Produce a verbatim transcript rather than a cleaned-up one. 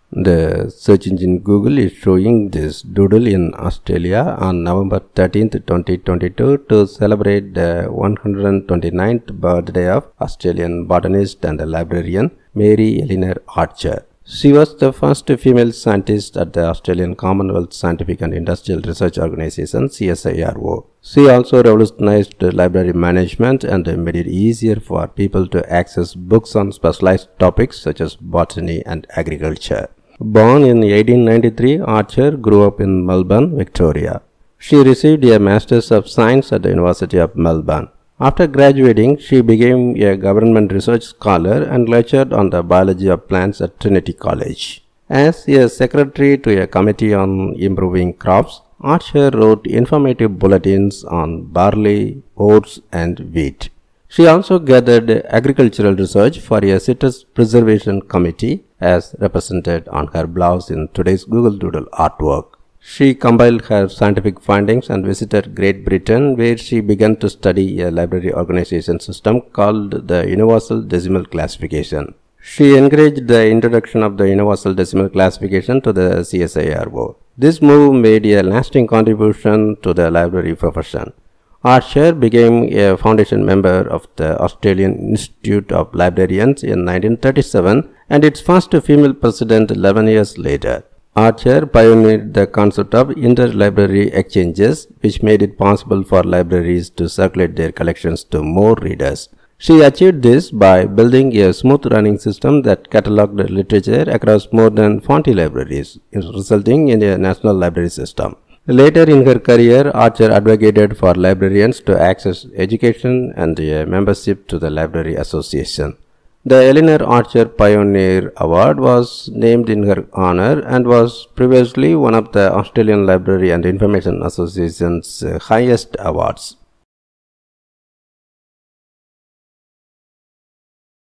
The search engine Google is showing this doodle in Australia on November thirteenth, twenty twenty-two to celebrate the one hundred twenty-ninth birthday of Australian botanist and librarian Mary Ellinor Archer. She was the first female scientist at the Australian Commonwealth Scientific and Industrial Research Organisation C S I R O. She also revolutionized library management and made it easier for people to access books on specialized topics such as botany and agriculture. Born in eighteen ninety-three, Archer grew up in Melbourne, Victoria. She received a Masters of Science at the University of Melbourne. After graduating, she became a government research scholar and lectured on the biology of plants at Trinity College. As a secretary to a committee on improving crops, Archer wrote informative bulletins on barley, oats, and wheat. She also gathered agricultural research for a citrus preservation committee as represented on her blouse in today's Google Doodle artwork. She compiled her scientific findings and visited Great Britain, where she began to study a library organization system called the Universal Decimal Classification. She encouraged the introduction of the Universal Decimal Classification to the C S I R O. This move made a lasting contribution to the library profession. Archer became a foundation member of the Australian Institute of Librarians in nineteen thirty-seven and its first female president eleven years later. Archer pioneered the concept of interlibrary exchanges, which made it possible for libraries to circulate their collections to more readers. She achieved this by building a smooth-running system that catalogued literature across more than forty libraries, resulting in a national library system. Later in her career, Archer advocated for librarians to access education and a membership to the Library Association. The Elinor Archer Pioneer Award was named in her honor and was previously one of the Australian Library and Information Association's highest awards.